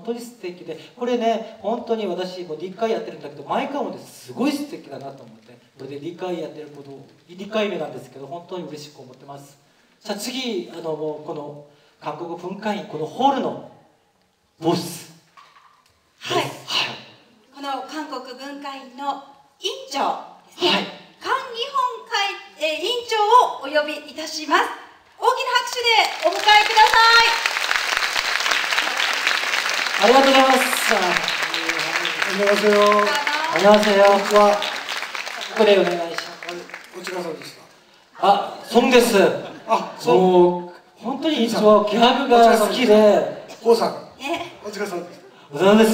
当に素敵で、これね、本当に私もう2回やってるんだけど、毎回もすごい素敵だなと思って、これで2回やってることを、2回目なんですけど、本当に嬉しく思ってます。さあ次、もうこの韓国文化院、このホールのボス。 はい。 はい。 この韓国文化院の院長ですね。 はい。 韓日本会、院長をお呼びいたします。大きな拍手でお迎えください。 ありがとうございます。 안녕하세요。 안녕하세요。こんにちは。ここでお願いします。 お疲れ様でした。 あ、ソンです。 あ、 もう本当にいつもギャグが好きで。 コウさん。お疲れ様です。 お疲れ様です。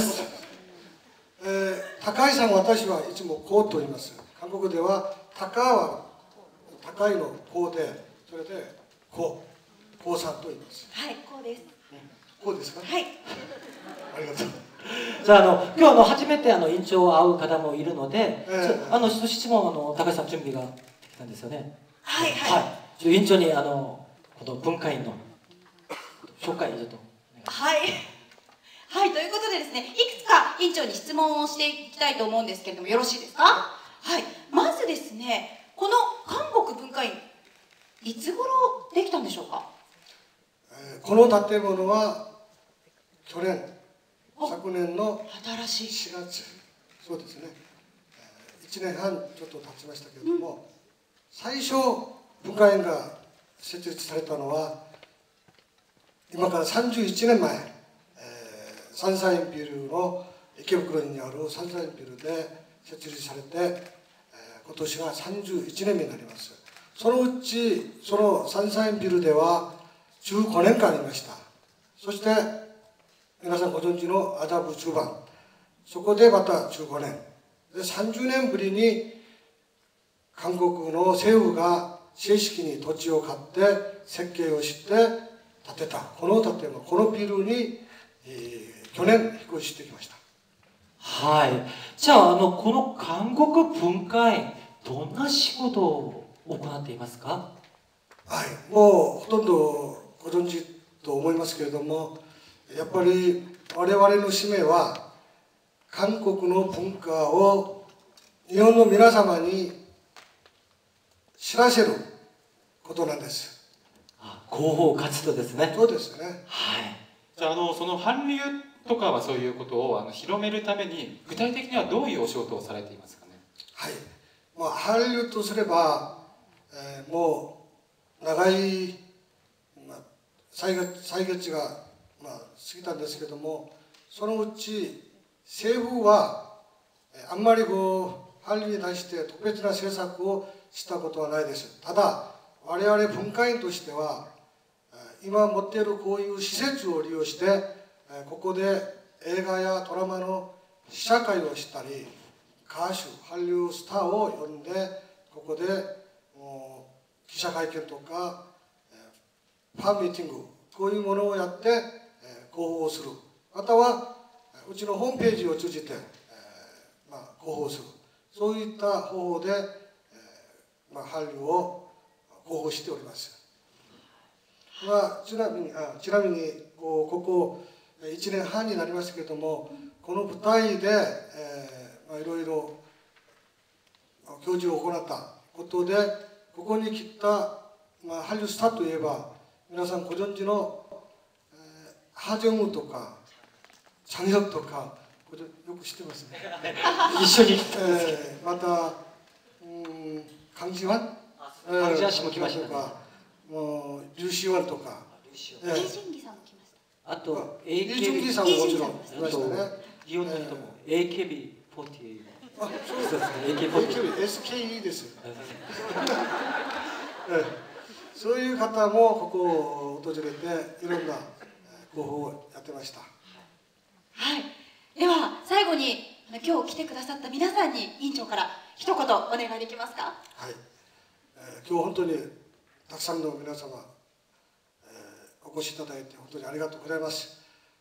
高井さん、私はいつもコウと言います。韓国では高は高いのコウで、それでコウさんと言います。 はい、こうです。 こうですか。 はい。 ありがとう。 じゃあ今日初めて院長を会う方もいるので、質問高橋さん準備ができたんですよね。 はいはい。 はい。院長にこの文化院の紹介ちょっと。 はい。はい、ということでですね、いくつか院長に質問をしていきたいと思うんですけれども、よろしいですか？はい。まずですね、この韓国文化院、いつ頃できたんでしょうか？ この建物は去年、昨年の4月、そうですね、1年半ちょっと経ちましたけれども、最初文化院が設立されたのは今から31年前、サンシャインビルの池袋にあるサンシャインビルで設立されて、今年が31年目になります。そのうちそのサンシャインビルでは15年間ありました。そして皆さんご存知のアダブ中盤、そこでまた15年で30年ぶりに韓国の政府が正式に土地を買って設計をして建てたこの建物、このビルに、去年引っ越ししてきました。 はい。じゃあこの韓国文化院、どんな仕事を行っていますか？ はい、もうほとんどご存知と思いますけれども、やっぱり我々の使命は韓国の文化を日本の皆様に知らせることなんです。 広報活動ですね。 そうですね。 はい。 じゃあその韓流とかはそういうことを広めるために具体的にはどういうお仕事をされていますかね？はい。 韓流とすれば、もう長い、歳月が過ぎたんですけども、そのうち政府はあんまり韓流に対して特別な政策をしたことはないです。ただ我々文化院としては今持っているこういう施設を利用してここで映画やドラマの試写会をしたり、歌手、韓流スターを呼んでここで記者会見とかファンミーティング、こういうものをやって広報する、またはうちのホームページを通じて広報する、そういった方法で韓流を広報しております。ちなみにここ1年半になりましたけれども、この舞台でいろいろ教授を行ったことで、ここに来た韓流スターといえば皆さんご存知のハジョンウとかチャンヒョクとかよく知ってますね。 一緒に。 またカンジワン、 カンジワン氏も来ましたね。 もうリュウシワンとか、 イ・ジュンギさんも来ました。 あとイ・ジュンギさんももちろん来ましたね。 日本の人も AKB48。 あ、そうですね。 AKB SKE です。そういう方もここを訪れていろんな広報をやってました。 はい。では最後に今日来てくださった皆さんに委員長から一言お願いできますか？ はい。今日本当にたくさんの皆様、お越しいただいて本当にありがとうございます。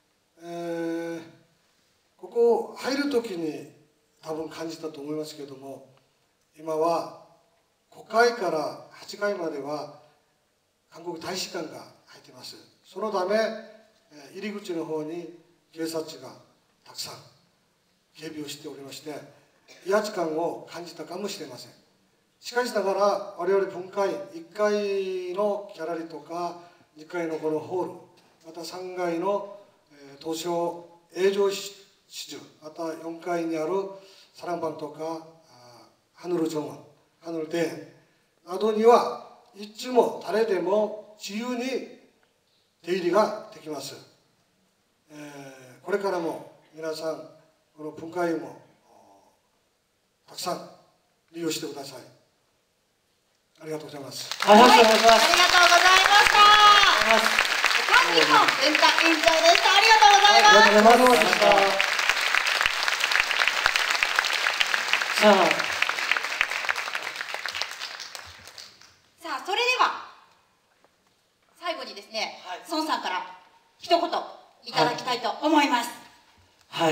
ここ入る時に多分感じたと思いますけれども、今は5階から8階までは韓国大使館が入っています。そのため入り口の方に警察がたくさん警備をしておりまして、威圧感を感じたかもしれません。しかしながら我々分会員、1階のギャラリーとか2階のこのホール、また3階の東証営業室、また4階にあるサランパンとかハヌル정원、ハヌル庭園などにはいつも誰でも自由に出入りができます。これからも皆さんこの文化湯もたくさん利用してください。ありがとうございます。 はい、 はい、ありがとうありがとうございます。 ございました。菅日本文化委員長でした。ありがとうございます。 ありがとうございました。 さあ、それでは最後にですね、 はい、 孫さんから一言いただきたいと思います。 はい、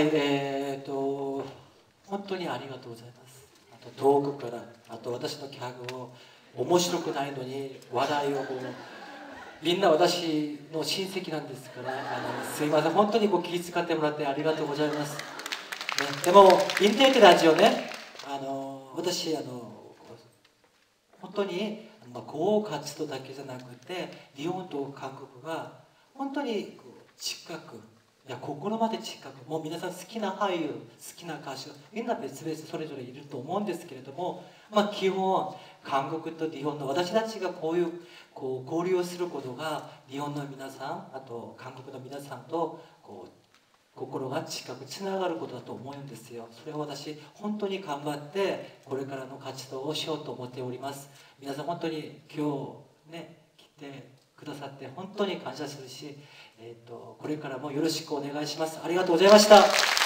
本当にありがとうございます。あと遠くからあと私のギャグを面白くないのに笑いをみんな私の親戚なんですからすいません、本当に気遣ってもらってありがとうございます、ね、でもインターネットラジオね、私本当に合活動だけじゃなくて日本と韓国が本当に近く、いや心まで近く、もう皆さん好きな俳優、好きな歌手みんな別々それぞれいると思うんですけれども、基本韓国と日本の私たちがこういう交流をすることが日本の皆さん、あと韓国の皆さんと心が近くつながることだと思うんですよ。それを私本当に頑張ってこれからの活動をしようと思っております。皆さん本当に今日ね来てくださって本当に感謝するし、これからもよろしくお願いします。ありがとうございました。 さあ、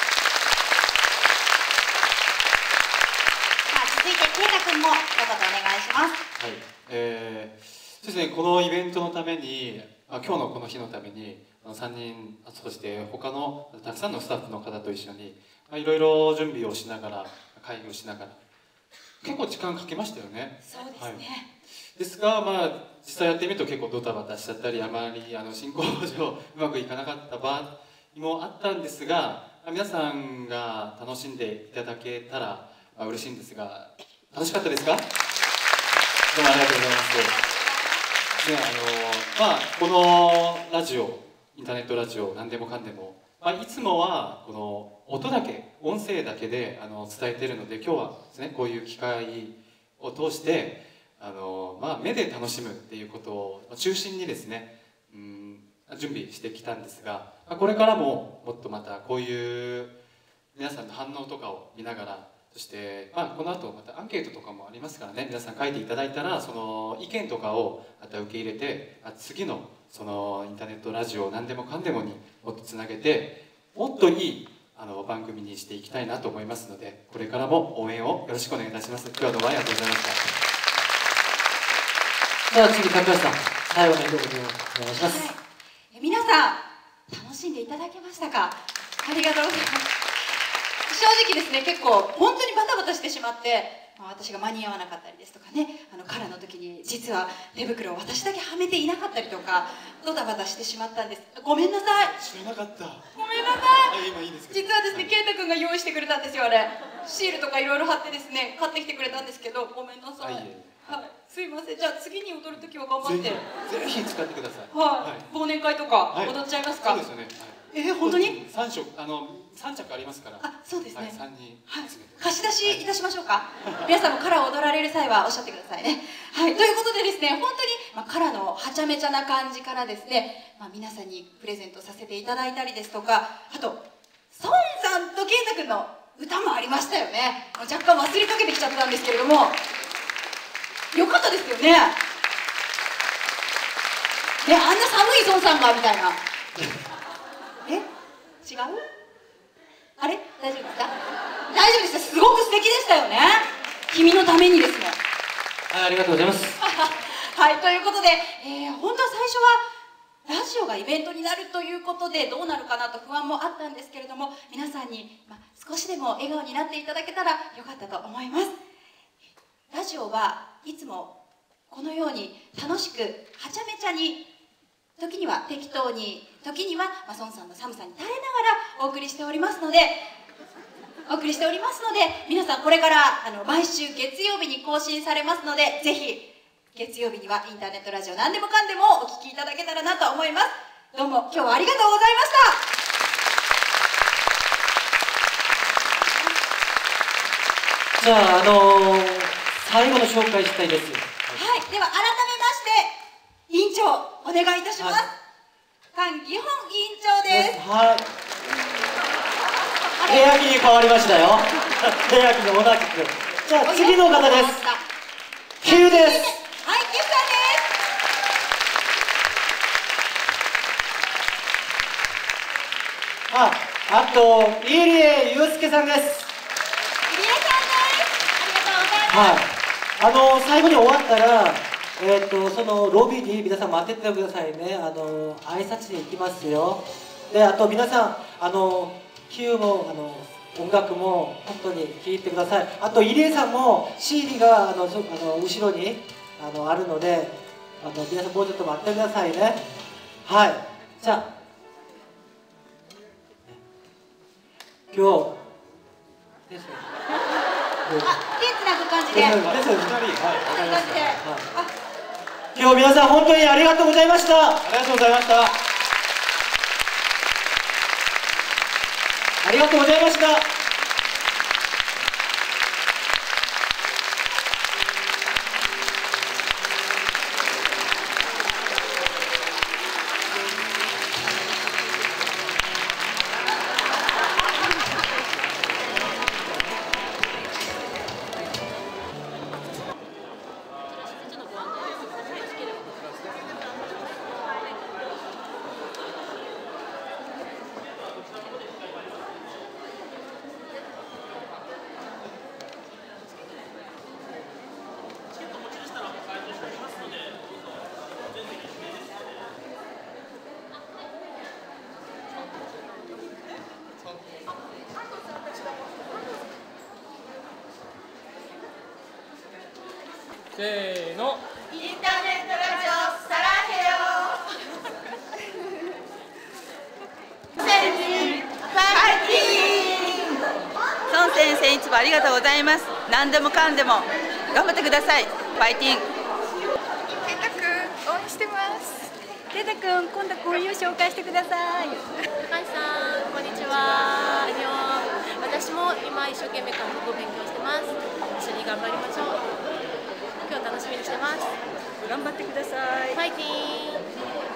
続いて圭太君も一言お願いします。 はい、そうですね、このイベントのために、今日のこの日のために3人、そして他のたくさんのスタッフの方と一緒にいろいろ準備をしながら、会議をしながら結構時間かけましたよね。 そうですね、 はい、ですが、実際やってみると結構ドタバタしちゃったり、あまり進行上うまくいかなかった場合もあったんですが、皆さんが楽しんでいただけたら嬉しいんですが、楽しかったですか？どうもありがとうございます。ね、このラジオ、インターネットラジオ、何でもかんでも、いつもはこの音だけ、音声だけで伝えているので、今日はですね、こういう機会を通して目で楽しむっていうことを中心にですね、準備してきたんですが、これからももっとまたこういう皆さんの反応とかを見ながら、そして、この後またアンケートとかもありますからね、皆さん書いていただいたらその意見とかをまた受け入れて、次のそのインターネットラジオ何でもかんでもにもっとつなげて、もっといい番組にしていきたいなと思いますので、これからも応援をよろしくお願いいたします。今日はどうもありがとうございました。 では次、高橋さん、最後の一言をお願いします。 はい、皆さん楽しんでいただけましたか？ありがとうございます。正直ですね、結構本当にバタバタしてしまって、私が間に合わなかったりですとかね、カラーの時に実は手袋を私だけはめていなかったりとか、ドタバタしてしまったんです。ごめんなさい。 知らなかった。 ごめんなさい。 今いいですけど、 実はですね、圭太君が用意してくれたんですよ、あれ。シールとかいろいろ貼ってですね、買ってきてくれたんですけど、ごめんなさい。はい、すいません。じゃあ次に踊る時は頑張って。 ぜひ使ってください。 はい。忘年会とか踊っちゃいますか？ そうですよね。 本当に 3着ありますから。 そうですね。 3人貸し出しいたしましょうか。皆さんもカラーを踊られる際はおっしゃってくださいね。はい、ということでですね、本当にカラーのはちゃめちゃな感じからですね、皆さんにプレゼントさせていただいたりですとか、あと孫さんと圭太君の歌もありましたよね。若干忘れかけてきちゃったんですけれども、よかったですよね。ね、あんな寒い孫さんがみたいな。違う？あれ？大丈夫ですか？大丈夫です。すごく素敵でしたよね。君のためにですね。 はい、ありがとうございます。 はい、ということで、本当は最初はラジオがイベントになるということでどうなるかなと不安もあったんですけれども、皆さんに、少しでも笑顔になっていただけたらよかったと思います。ラジオはいつもこのように楽しくはちゃめちゃに、時には適当に、 時には、孫さんの寒さに耐えながらお送りしておりますので、皆さんこれから毎週月曜日に更新されますので、ぜひ月曜日にはインターネットラジオ何でもかんでもお聞きいただけたらなと思います。どうも今日はありがとうございました。 じゃあ、最後の紹介したいです。 はい、では改めまして委員長お願いいたします。菅義本委員長です。 はい。部屋着に変わりましたよ。部屋着の同じく。じゃあ次の方です。キューです。はい、キューさんです。あと入江祐介さんです。入江さんです。ありがとうございます。はい。最後に終わったら、そのロビーに皆さん待っててくださいね。挨拶に行きますよ。で、あと皆さんQも音楽も本当に聴いてください。あと入江さんも CD が後ろにあるので、皆さんもうちょっと待ってくださいね。はい。じゃあ今日ですね。 手つなぐ感じで。 ですよね。今日皆さん本当にありがとうございました。 ありがとうございました。 ありがとうございました。 せーの。 インターネットラジオサラヘヨ孫先生いつもありがとうございます。何でもかんでも頑張ってください。ファイティング。 ケイタくん応援してます。ケイタくん今度こういう紹介してください。 高橋さんこんにちは。私も今一生懸命韓国語勉強してます。一緒に頑張りましょう。今日楽しみにしてます。 頑張ってください。 ファイティーン。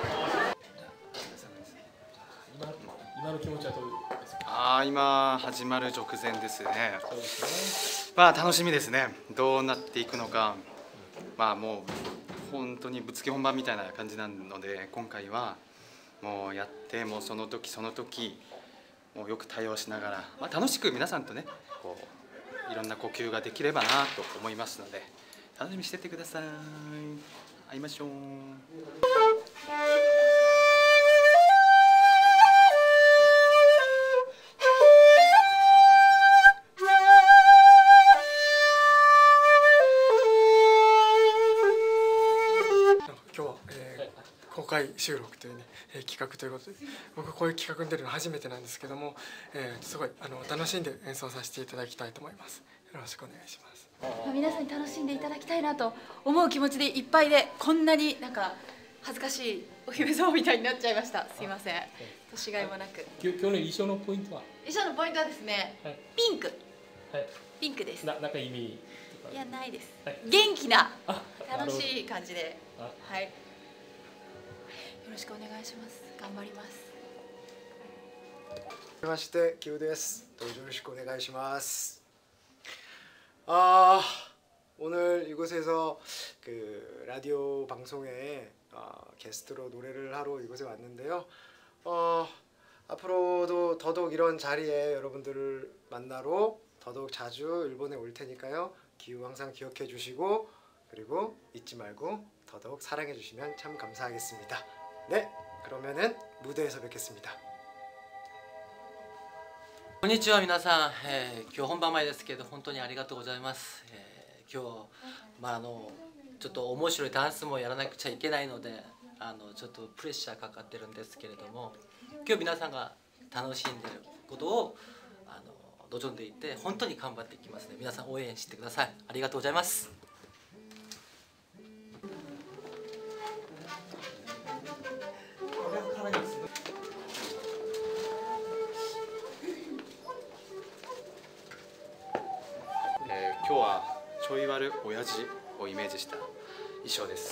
今の気持ちはどうですか？ 今始まる直前ですね。 そうですね。 楽しみですね。どうなっていくのか。もう本当にぶっつけ本番みたいな感じなので、今回はもうやってもうその時その時もうよく対応しながら、楽しく皆さんとねいろんな呼吸ができればなと思いますので、楽しみにしててください。会いましょう。 今日は、公開収録というね、企画ということで、僕こういう企画に出るの初めてなんですけども、すごい楽しんで演奏させていただきたいと思います。よろしくお願いします。 皆さんに楽しんでいただきたいなと思う気持ちでいっぱいで、こんなになんか恥ずかしいお姫様みたいになっちゃいました。すいません。年がいもなく。 今日の衣装のポイントは？ 衣装のポイントはですね、 はい、 ピンク。 はい。 ピンクです。 なんか意味？ いやないです。 はい、 元気な楽楽しい感じで、はい。よろしくお願いします。頑張ります。 はじめまして、キューです。どうぞよろしくお願いします. 오늘 이곳에서 그 라디오 방송에 게스트로 노래를 하러 이곳에 왔는데요. 앞으로도 더더욱 이런 자리에 여러분들을 만나러 더더욱 자주 일본에 올 테니까요. 기후 항상 기억해 주시고, 그리고 잊지 말고 더더욱 사랑해 주시면 참 감사하겠습니다. 네, 그러면은 무대에서 뵙겠습니다. こんにちは皆さん、今日本番前ですけど本当にありがとうございます。今日ちょっと面白いダンスもやらなくちゃいけないのでちょっとプレッシャーかかってるんですけれども、今日皆さんが楽しんでることを望んでいて、本当に頑張っていきますので、皆さん応援してください。ありがとうございます。 今日はちょい悪親父をイメージした衣装です。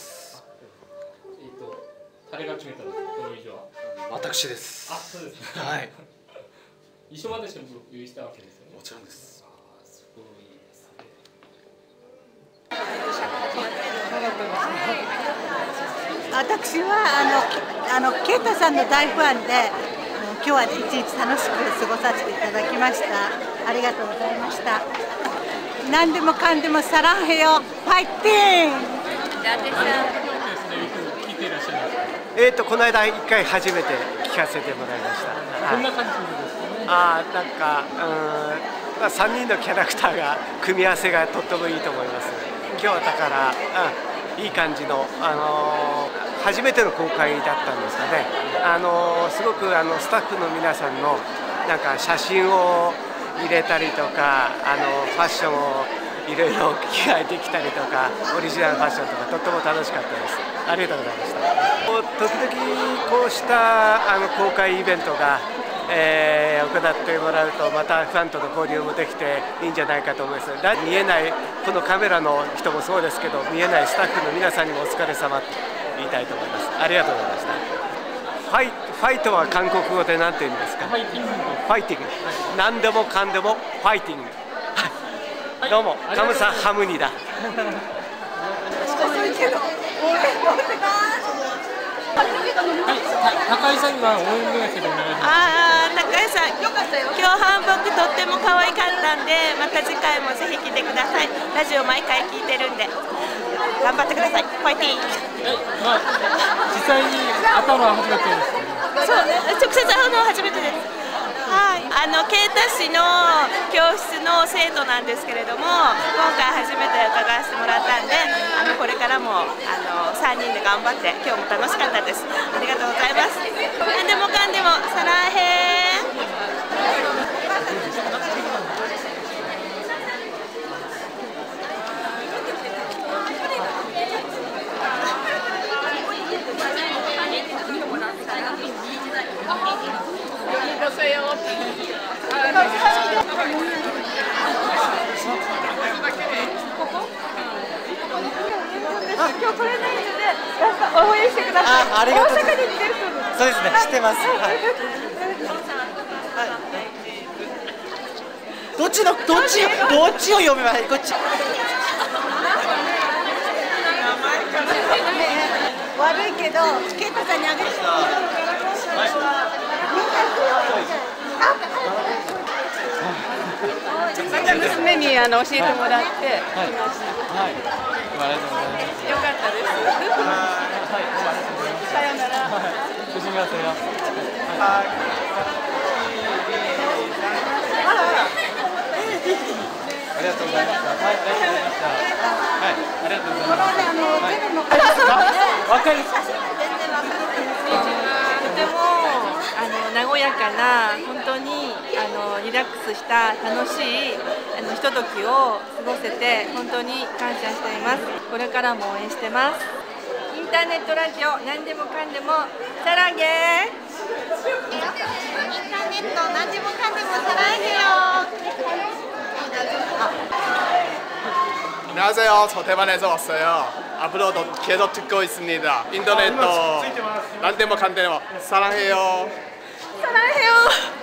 誰が決めたんですか、この衣装は。 私です。 あ、そうですね。 はい。 衣装までしても用意したわけですよね。 もちろんです。 すごいですね。 私はケイタさんの大ファンで、今日は一日楽しく過ごさせていただきました。ありがとうございました。何でもかんでもサランヘヨ、ファイティング。 この間一回初めて聞かせてもらいました。 こんな感じですかね。 なんか3人のキャラクターが組み合わせがとってもいいと思います。今日はだから、いい感じの初めての公開だったんですかね。すごくスタッフの皆さんのなんか写真を入れたりとか、ファッションをいろいろ着替えてきたりとか、オリジナルファッションとかとっても楽しかったです。ありがとうございました。時々こうした公開イベントが、行ってもらうと、またファンとの交流もできていいんじゃないかと思います。見えないこのカメラの人もそうですけど、見えないスタッフの皆さんにもお疲れ様と言いたいと思います。ありがとうございました。ファイトは韓国語で何て言うんですか。ファイティング。ファイティング。何でもかんでもファイティング。どうもカムサハムニだ。 高井さんには応援メッセージお願いします。 高井さん、今日韓国とっても可愛かったんで、また次回もぜひ来てください。ラジオ毎回聞いてるんで頑張ってください。ファイティング。 実際に会ったのは初めてですか。 そう、直接会うのは初めてです。はい、ケイタ氏の教室の生徒なんですけれども、今回初めて伺わせてもらったんで、これからも3人で頑張って、今日も楽しかったです。ありがとうございます。何でもかんでもサラヘー。 今日トレーナーで応援してください。 ありがとうございます。 大阪に来てるそうです。 そうですね、知ってます。はい。どっちを読めばいい。こっち。 悪いけど、ケイタさんにあげて。 娘に教えてもらって来ました。 はい。ありがとうございます。 よかったです。さよなら。 조심히 하세요。ありがとうございました。はい、ありがとうございました。はい、ありがとうございます。わかります。 とても和やかな、本当にリラックスした楽しいひとときを過ごせて本当に感謝しています。これからも応援してます。インターネットラジオ何でもかんでもサラゲー。インターネット何でもかんでもサラゲよ。 안녕하세요. 저 대만에서 왔어요. 앞으로도 계속 듣고 있습니다. 인터넷도 난데모 간데모 사랑해요. 사랑해요.